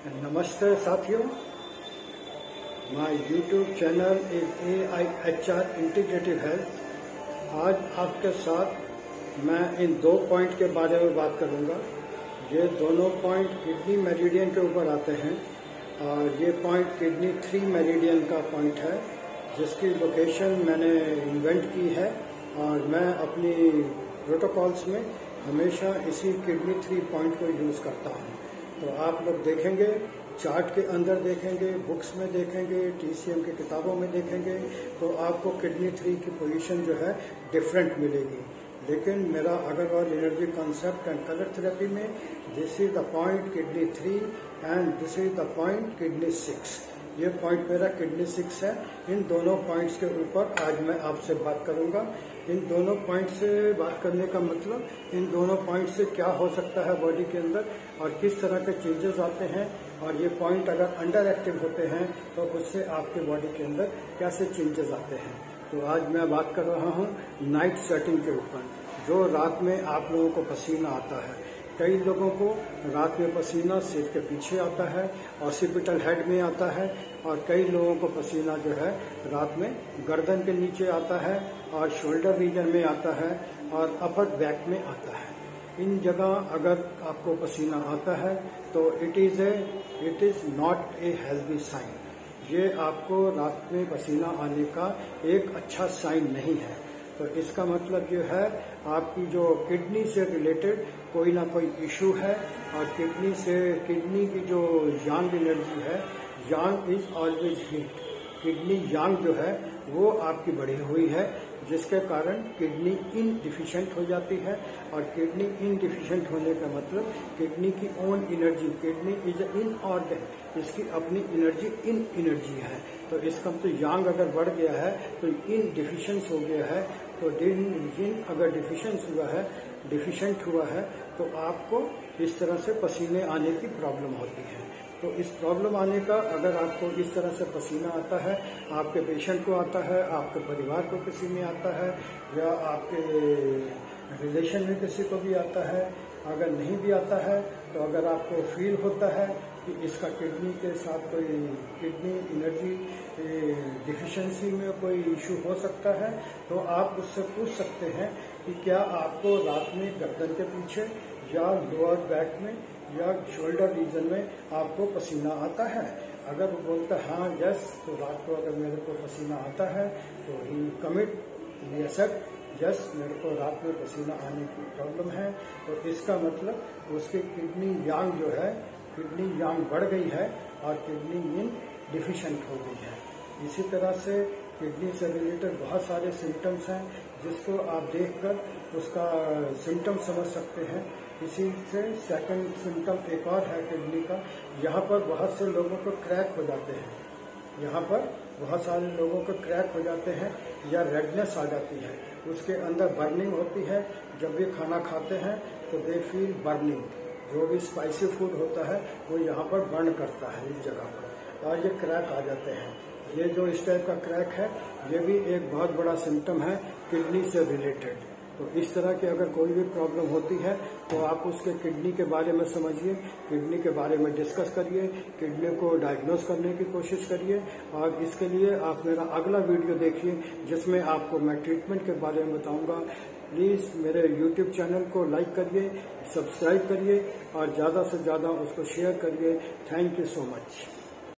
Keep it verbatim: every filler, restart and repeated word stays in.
नमस्ते साथियों, my YouTube channel is A I H R integrative health. आज आपके साथ मैं इन दो पॉइंट के बारे में बात करूंगा। ये दोनों पॉइंट किडनी मेरिडियन के ऊपर आते हैं और ये पॉइंट किडनी थ्री मेरिडियन का पॉइंट है, जिसकी लोकेशन मैंने इन्वेंट की है और मैं अपनी प्रोटोकॉल्स में हमेशा इसी किडनी थ्री पॉइंट को यूज करता हूँ। तो आप लोग देखेंगे, चार्ट के अंदर देखेंगे, बुक्स में देखेंगे, टीसीएम की किताबों में देखेंगे तो आपको किडनी थ्री की पोजीशन जो है डिफरेंट मिलेगी। लेकिन मेरा Agarwal energy concept and colour therapy में this is the point kidney three and this is the point kidney six. ये पॉइंट मेरा किडनी सिक्स है। इन दोनों पॉइंट्स के ऊपर आज मैं आपसे बात करूंगा। इन दोनों पॉइंट से बात करने का मतलब इन दोनों पॉइंट से क्या हो सकता है बॉडी के अंदर और किस तरह के चेंजेस आते हैं, और ये पॉइंट अगर अंडर एक्टिव होते हैं तो उससे आपके बॉडी के अंदर कैसे चेंजेस आते हैं। तो आज मैं बात कर रहा हूँ नाइट स्वेटिंग के ऊपर, जो रात में आप लोगों को पसीना आता है। कई लोगों को रात में पसीना सिर के पीछे आता है, ऑसिपिटल हेड में आता है, और कई लोगों को पसीना जो है रात में गर्दन के नीचे आता है और शोल्डर रीजन में आता है और अपर बैक में आता है। इन जगह अगर आपको पसीना आता है तो it is a it is not a healthy sign. ये आपको रात में पसीना आने का एक अच्छा साइन नहीं है। तो इसका मतलब ये है आपकी जो किडनी से रिलेटेड कोई ना कोई इशू है, और किडनी से किडनी की जो यांग एनर्जी है, yang is always heat. Kidney yang जो है वो आपकी बढ़ी हुई है, जिसके कारण किडनी इनडिफिशिएंट हो जाती है। और किडनी इनडिफिशिएंट होने का मतलब किडनी की own energy, kidney is in organ, इसकी अपनी एनर्जी इन एनर्जी है। तो इसका तो यांग अगर बढ़ गया है तो इन डिफिशियंस हो गया है। तो दिन जिन अगर डिफिशियंस हुआ है डिफिशिएंट हुआ है तो आपको इस तरह से पसीने आने की प्रॉब्लम होती है। तो इस प्रॉब्लम आने का, अगर आपको इस तरह से पसीना आता है, आपके पेशेंट को आता है, आपके परिवार को किसी में आता है, या आपके रिलेशन में किसी को भी आता है, अगर नहीं भी आता है तो अगर आपको फील होता है कि इसका किडनी के साथ कोई किडनी एनर्जी डिफिशिएंसी में कोई इश्यू हो सकता है, तो आप उससे पूछ सकते हैं कि क्या आपको रात में गर्दन के पीछे या लोअर बैक में या शोल्डर रीजन में आपको पसीना आता है। अगर वो बोलता है हाँ यस, तो रात को अगर मेरे को पसीना आता है तो he commit he accept yes, मेरे को रात में पसीना आने की प्रॉब्लम है। तो इसका मतलब उसकी किडनी यांग जो है, किडनी यांग बढ़ गई है और किडनी इन डिफिशिएंट हो गई है। इसी तरह से किडनी से रिलेटेड बहुत सारे सिम्टम्स हैं, जिसको आप देखकर उसका सिम्टम समझ सकते हैं। इसी से सेकंड सिम्टम एक और है किडनी का, यहाँ पर बहुत से लोगों को क्रैक हो जाते हैं, यहाँ पर बहुत सारे लोगों को क्रैक हो जाते हैं या रेडनेस आ जाती है, उसके अंदर बर्निंग होती है। जब भी खाना खाते हैं तो दे फील बर्निंग, जो भी स्पाइसी फूड होता है वो यहाँ पर बर्न करता है इस जगह पर, और ये क्रैक आ जाते हैं। ये जो इस टाइप का क्रैक है ये भी एक बहुत बड़ा सिम्टम है किडनी से रिलेटेड। तो इस तरह की अगर कोई भी प्रॉब्लम होती है तो आप उसके किडनी के बारे में समझिए, किडनी के बारे में डिस्कस करिए, किडनी को डायग्नोस करने की कोशिश करिए। और इसके लिए आप मेरा अगला वीडियो देखिए, जिसमें आपको मैं ट्रीटमेंट के बारे में बताऊंगा। प्लीज मेरे यूट्यूब चैनल को लाइक करिए, सब्सक्राइब करिए और ज्यादा से ज्यादा उसको शेयर करिए। Thank you so much.